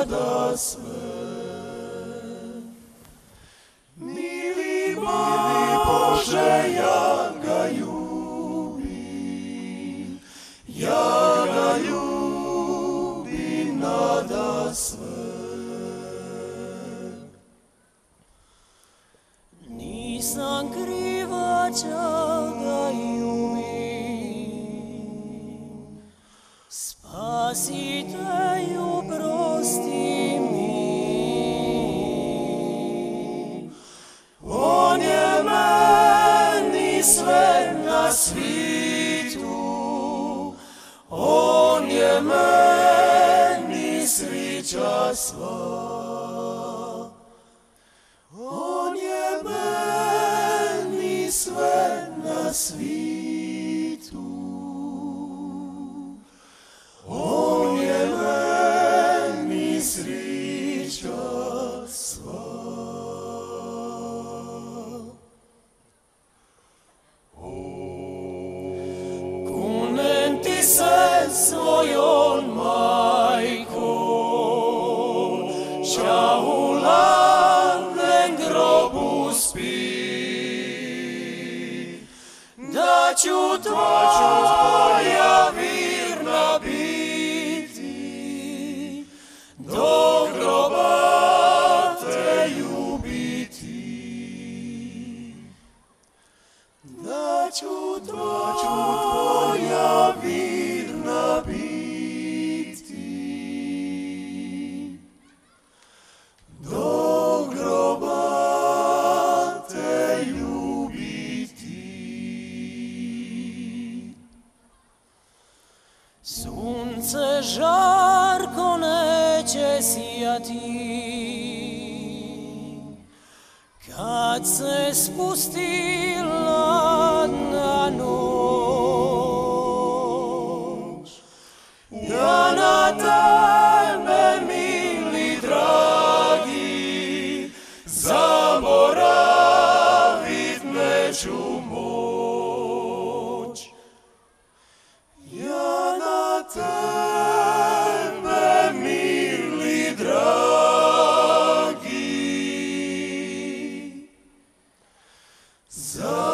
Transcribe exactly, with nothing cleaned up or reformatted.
nadasve. Mili Bože, ja ga ljubim, ja ga ljubim nadasve. Nisam kriva, ja ga ljubim, Spasitelju prosti mi. On je meni sve na svitu, on je meni srića sva. On je meni sve na svitu, on je meni srića sva. Kunem ti se svojom majkom, ća u ladnem grobu spi, da ću tvoja virna biti, do groba te ljubiti. Da ću tvoja virna biti, do groba te ljubiti. Sunce žarko neće sijati, kad se spusti ladna noć. Ja na tebe, mili dragi, zaboravit neću moć. Ja na tebe, mili dragi, za